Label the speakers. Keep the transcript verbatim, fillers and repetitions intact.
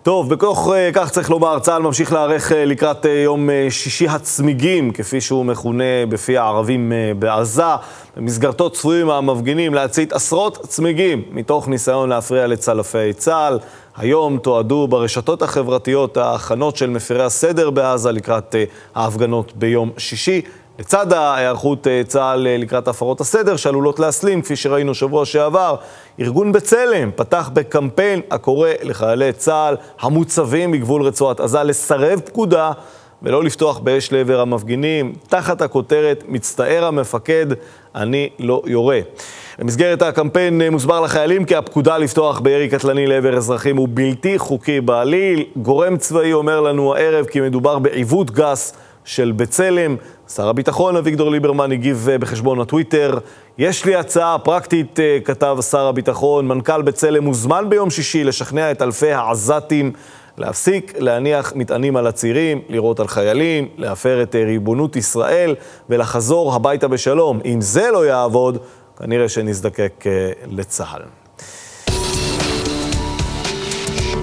Speaker 1: טוב, בכוח כך צריך לומר, צה"ל ממשיך להיערך לקראת יום שישי הצמיגים, כפי שהוא מכונה בפי הערבים בעזה. במסגרתו צפויים המפגינים להצית עשרות צמיגים, מתוך ניסיון להפריע לצלפי צה"ל. היום תועדו ברשתות החברתיות ההכנות של מפירי הסדר בעזה לקראת ההפגנות ביום שישי. לצד ההיערכות צה"ל לקראת הפרות הסדר שעלולות להסלים, כפי שראינו שבוע שעבר, ארגון בצלם פתח בקמפיין הקורא לחיילי צה"ל המוצבים בגבול רצועת עזה לסרב פקודה ולא לפתוח באש לעבר המפגינים, תחת הכותרת מצטער המפקד, אני לא יורה. במסגרת הקמפיין מוסבר לחיילים כי הפקודה לפתוח בירי קטלני לעבר אזרחים הוא בלתי חוקי בעליל. גורם צבאי אומר לנו הערב כי מדובר בעיוות גס של בצלם. שר הביטחון אביגדור ליברמן הגיב בחשבון הטוויטר, יש לי הצעה פרקטית, כתב שר הביטחון, מנכ"ל בצלם מוזמן ביום שישי לשכנע את אלפי העזתים להפסיק להניח מטענים על הצירים, לירות על חיילים, להפר את ריבונות ישראל ולחזור הביתה בשלום. אם זה לא יעבוד, כנראה שנזדקק לצה"ל.